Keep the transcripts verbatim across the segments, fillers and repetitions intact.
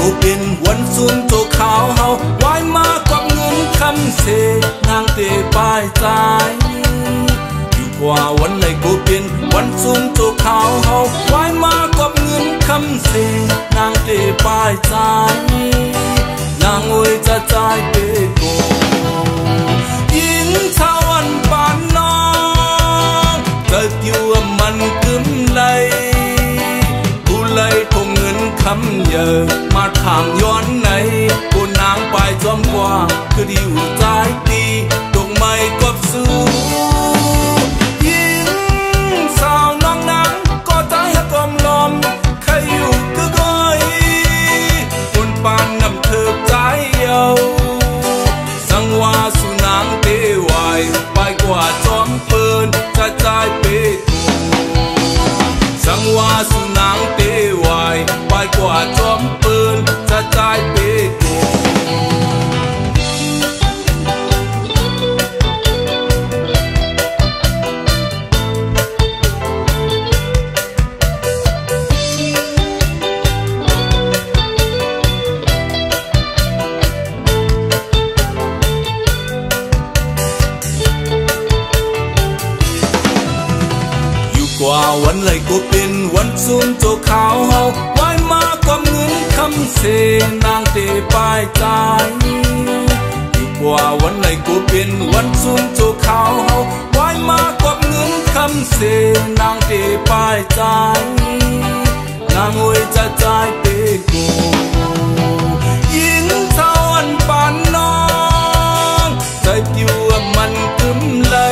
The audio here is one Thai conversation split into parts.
กูเป็นวันซุ่มโจขาวเฮาไว้มากับเงินคำเสนางเตปลายใจอยู่กว่าวันไหนกูเป็นวันซุ่มโจขาวเฮาไว้มากับเงินคำเสนางเตปลายใจนางโวยจะใจเปโกยิงชาวันปานน้องเกิดอยู่มันกึมไหลกูเลยทงเงินคำเยอะมาถามย้อนไหนกูนางไปจอมกว่าคือดีอยู่ใจตีดงไม่กบสู้ยิงสาวน้องนางก็ใจหักกลมลมใครอยู่ก็ก้อยคนปานนำเธอใจเยาสังว่าสุนางเตวายไปกว่าจอมเปินจะใจเปตุสังว่าสุนางเตวายไปกว่าจอมเปินจะใจเปตุกว่าวันไหลกูเป็นวันซุ่มโจขาวเฮาไว้มากับเงินคำเสนางเตปลายใจอยู่กว่าวันไหลกูเป็นวันซุ่มโจขาวเฮาไว้มากับเงินคำเสนางเตปลายใจนางโวยจะใจเปโกยิงเท่าอันปานน้องใจอยู่มันกึมไหล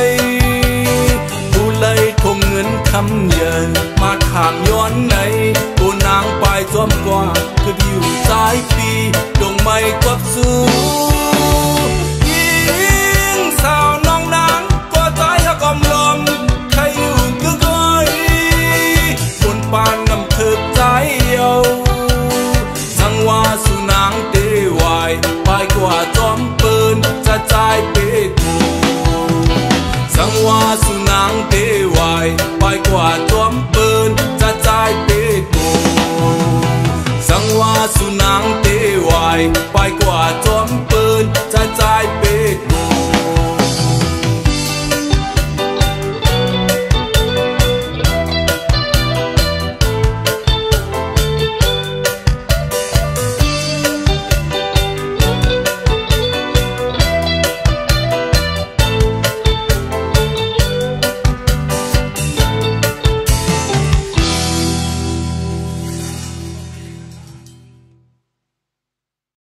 ทงเงินคำเยินมาถามย้อนไหนกูนางไปจอมกว่าคืออยู่สายปีดงไม่กบสู้ยิงสาวน้องนางก็ใจหักกลมลมใครอยู่ก็ก้อยคนปานนำเธอใจเยาสังว่าสุนางเตวายไปกว่าจอมเปินจะใจเปตุสังว่าสุนางเตวายไปกว่าจอม